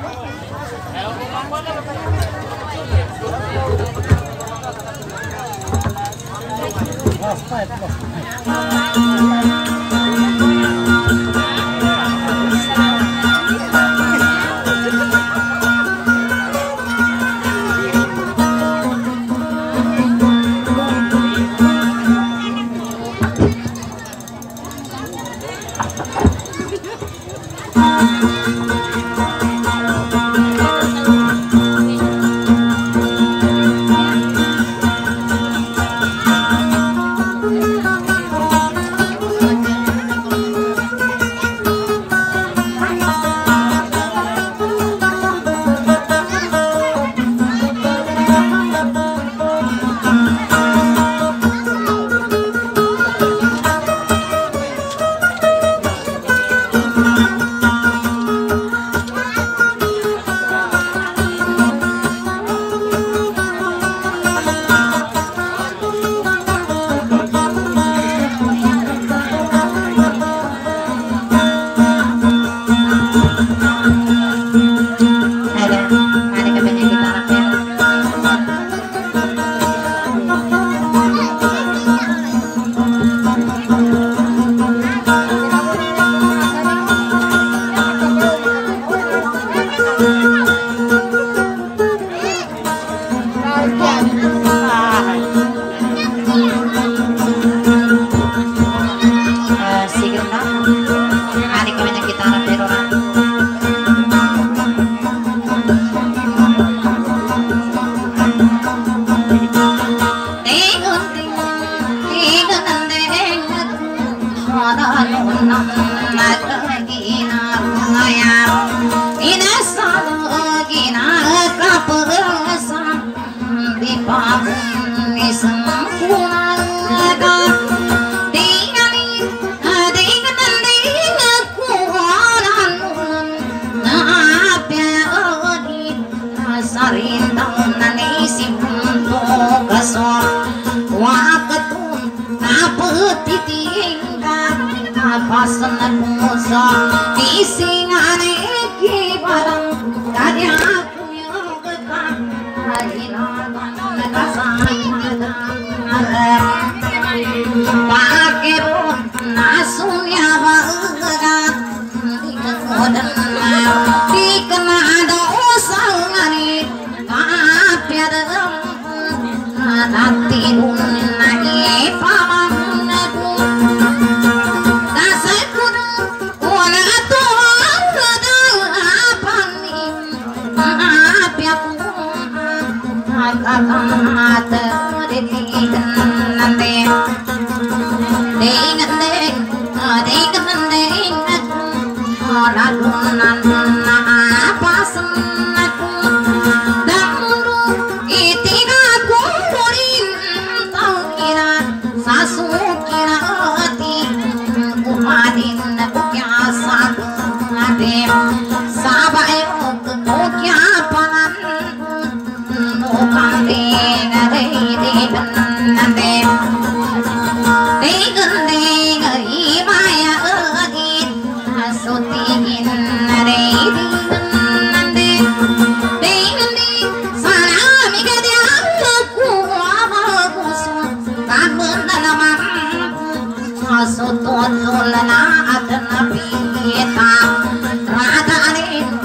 Soto lana adna pita rada anin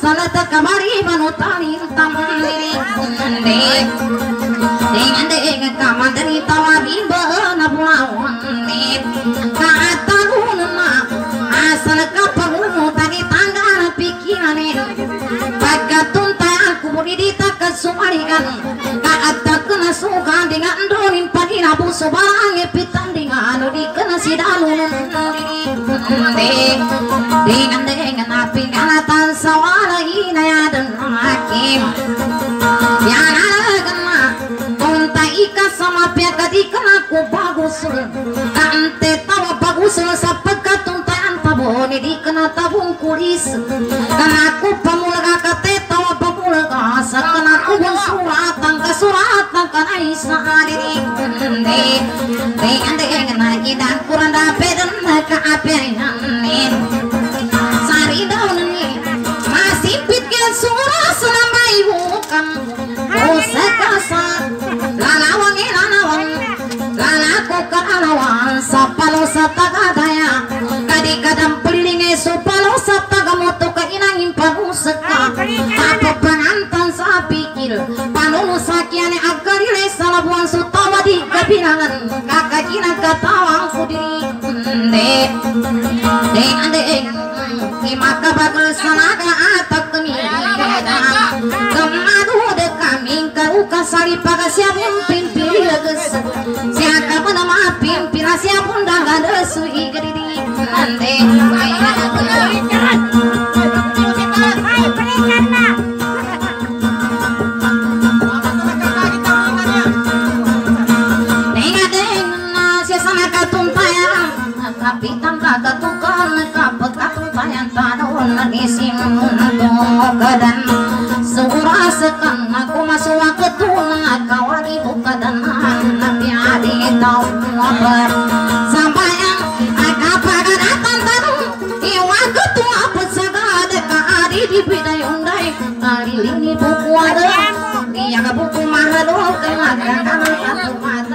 talata kamari manutani tamdiri kunde dengan kamandari tawabi bana bulawan ni katalunna asal kapunu tadi tangga pikirane bagatun tayan kumuri ditakan sumarikan kaatakan suka dengan donin pagi nabu sobange pitan dengan dikena sidalun dengan api kanatan sawala ina dan hakim yang kena konta ika sama pihak dikena ku bagus kante tawa bagus sa pagkatuntayan tabon dikena tabung kulis karena aku pamulaga kate tawa pamulaga sa kena ku suratan kana isa diri dengan idang kurang dapat dan ka apianin sari daun ni masih pikir surah selama bukan kasa lalawang lalaku kalawang sapalo sa tagadaya kadi kadang pelinge supalo sa tagamoto ka inangin pagusaka apa pengantan sa pikir panulu sakiane agarile salabuan sutawa di kabilangan kakakina katawang kudiri ande maka bagus sanaga atak kami kemadu de kami kau kasari pagasiapun pimpin leges siaka menama pimpin siapun dah ada sui gediri ande kapitan kata tukang kapet katumpayan tanun isim dan surah sekan aku masuk ke tulang kawari buka dan nabi adi tau apa sampai yang agak pada datang tanun iwa ketua pesagade kari di bidai undai kali ini buku ada dia ke buku mahal kena kanan satu mata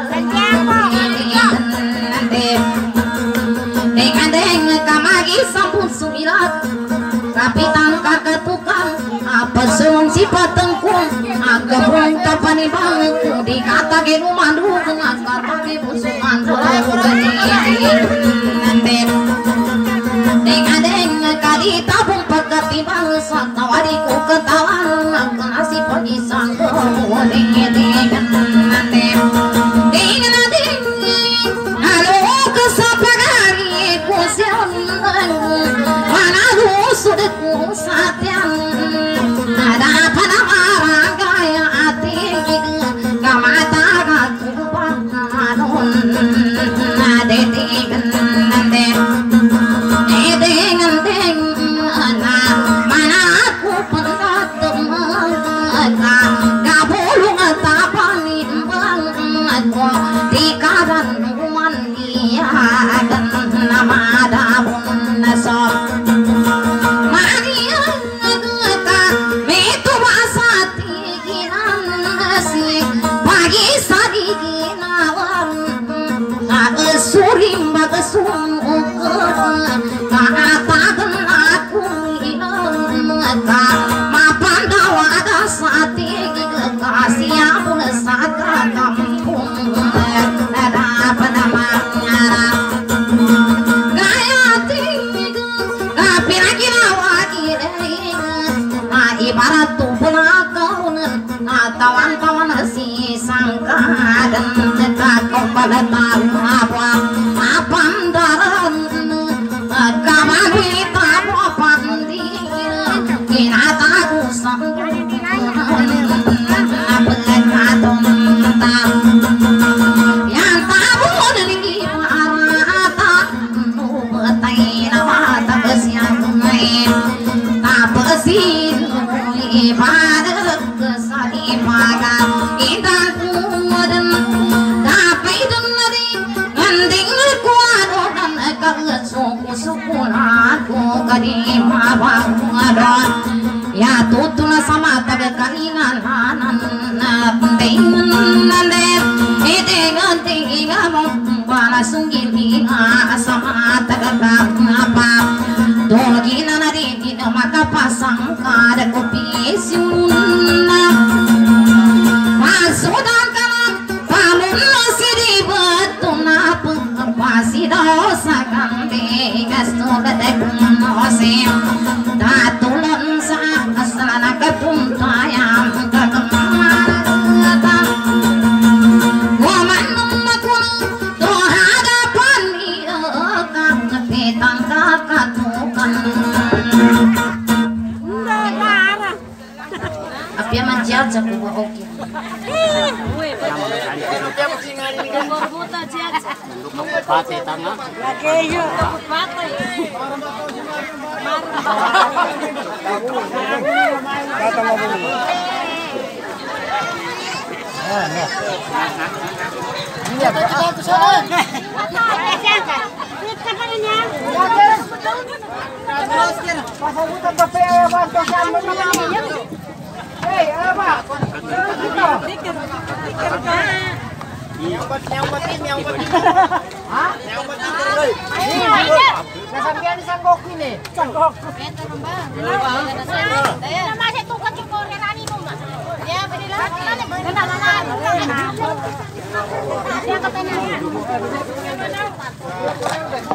deng kamagi sampun sumirat kapitan kakak tukang apa seung sifat tengkung agak kapani bang dikata ke rumah dulu dengan kata ke busukan deng kali tabung pegati bang satawariku ketawan nasi pagi sanggup sudah ku satian ada pada marah gaya hati kamata aku panganun ade dengan mana aku pendat gabulung tapani aku di kadan mania dan nama dabun nasab surim bagasung ukuran kaatakan aku mapan dawa ada sati kasih aku saka kampung ada apa namanya gaya tinggi tapi lagi lagi ibarat tubuh tawan-tawan si sangka dan kau pada tahu apa daran kawan kita apa di kira tahu sampai yang tahu dari parata nubatai nama tak siang main tak besin pada kesali maga indah kudan tapi denari mending kuat dan suku aku kadima bangun ya tutuna sama taga kalingan hanan dengan dengan tinggi bala sunggini sama taga apa dogina nari maka pasang kada siunna pasudan kana palun siribetuna pasi dosa kambe gastoda teknosim tatulun sa aslana kepuntayam kekemarata waman makun to hadapan iya kang petang kakatukan Apia manjat sa kubo oke. Pati tanga. Ya,